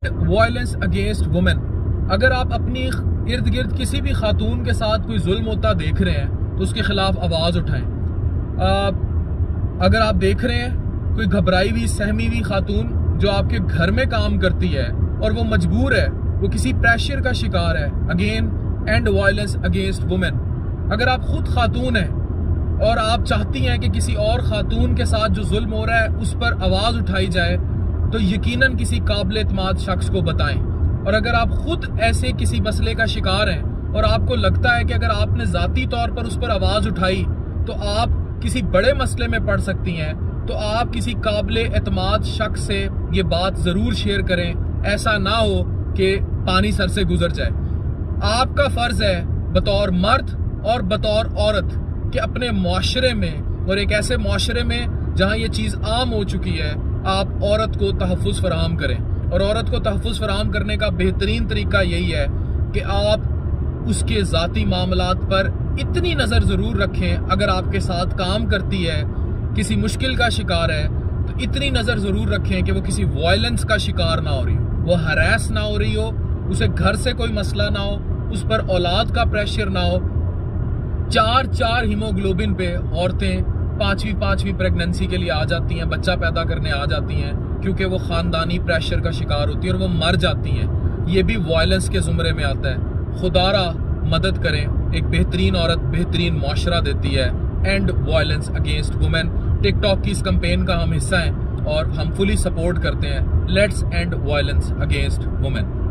Violence against women. अगर आप अपनी इर्द गिर्द किसी भी खातून के साथ कोई जुल्म होता देख रहे हैं तो उसके खिलाफ आवाज़ उठाएं। अगर आप देख रहे हैं कोई घबराई हुई सहमी हुई खातून जो आपके घर में काम करती है और वो मजबूर है, वो किसी प्रेशर का शिकार है, again end violence against women. अगर आप खुद खातून हैं और आप चाहती हैं कि किसी और खातून के साथ जो जुल्म हो रहा है उस पर आवाज़ उठाई जाए तो यकीनन किसी काबिल एतमाद शख्स को बताएं। और अगर आप खुद ऐसे किसी मसले का शिकार हैं और आपको लगता है कि अगर आपने ज़ाती तौर पर उस पर आवाज़ उठाई तो आप किसी बड़े मसले में पड़ सकती हैं, तो आप किसी काबिल एतमाद शख्स से ये बात ज़रूर शेयर करें। ऐसा ना हो कि पानी सर से गुजर जाए। आपका फ़र्ज़ है बतौर मर्द और बतौर औरत कि अपने मुआशरे में, और एक ऐसे मुआशरे में जहाँ ये चीज़ आम हो चुकी है, आप औरत को तहफ़्फ़ुज़ फराहम करें। और औरत को तहफ़्फ़ुज़ फराहम करने का बेहतरीन तरीका यही है कि आप उसके ज़ाती मामलात पर इतनी नज़र ज़रूर रखें। अगर आपके साथ काम करती है, किसी मुश्किल का शिकार है, तो इतनी नज़र ज़रूर रखें कि वो किसी वायलेंस का शिकार ना हो रही हो, वो हरास ना हो रही हो, उसे घर से कोई मसला ना हो, उस पर औलाद का प्रेशर ना हो। 4 हीमोग्लोबिन पे औरतें 5वीं प्रेगनेंसी के लिए आ जाती हैं, बच्चा पैदा करने आ जाती हैं, क्योंकि वो ख़ानदानी प्रेशर का शिकार होती है और वो मर जाती हैं। ये भी वायलेंस के ज़ुमरे में आता है। खुदारा मदद करें। एक बेहतरीन औरत बेहतरीन मुआशरा देती है। End violence against women TikTok की इस कैंपेन का हम हिस्सा हैं और हम फुली सपोर्ट करते हैं। Let's end violence against women.